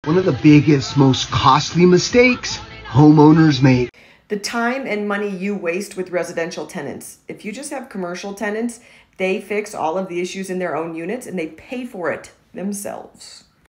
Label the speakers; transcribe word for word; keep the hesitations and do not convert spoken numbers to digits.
Speaker 1: One of the biggest, most costly mistakes homeowners make.
Speaker 2: The time and money you waste with residential tenants. If you just have commercial tenants, they fix all of the issues in their own units and they pay for it themselves.